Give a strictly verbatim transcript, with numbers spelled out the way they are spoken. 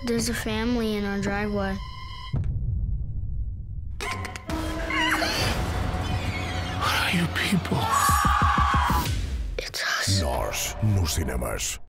There's a family in our driveway. What are you people? It's us. Nós, nos cinemas.